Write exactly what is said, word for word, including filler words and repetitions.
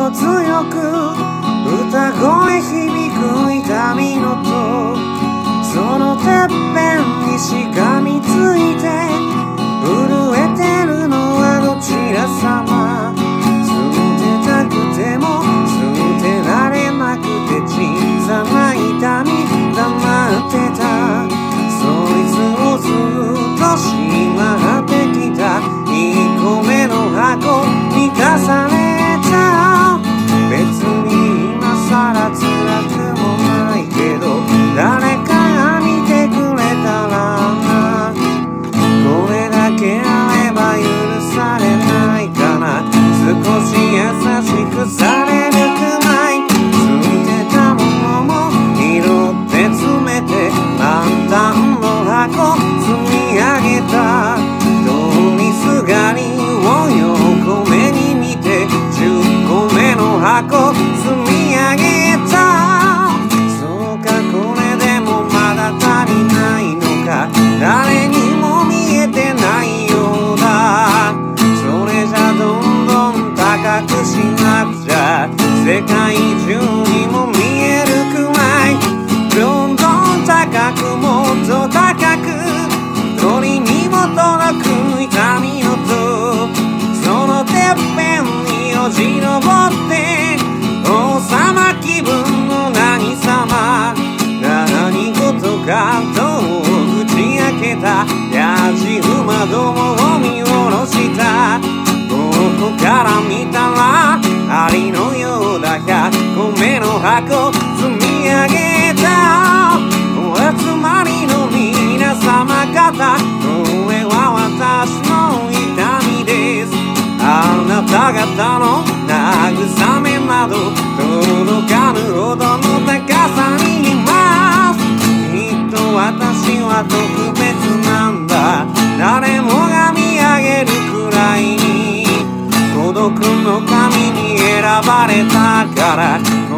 心強く歌声響く痛みの音、そのてっぺんにしがみついて震えてるのはどちらさま。捨てたくても捨てられなくて小さな痛み黙ってた。そいつをずっとしまってきたいっこめの箱満たされた。別に今さら辛くもないけど誰かが見てくれたらな。これだけあれば許されないかな。少し優しくされるくらい捨てたものも拾って詰めて満タンの箱積み上げた。通りすがりを横目に見てじゅっこめの箱積み上げた。そうかこれでもまだ足りないのか。誰にも見えてないようだ。それじゃどんどん高くしなくちゃ世界中にも見えるくらい。どんどん高くもっと高く鳥にも届く痛みの音、そのてっぺんによじ登って王様気分の何様。何事かと打ち明けたやじ馬どもを見下ろした。ここから見たらありのようだひゃっこめの箱積み上げた。お集まりの皆様方、これは私の痛みです。あなた方の慰めなど届かぬほどの高さにいます。きっと私は特別なんだ。誰もが見上げるくらいに孤独の神に選ばれたから。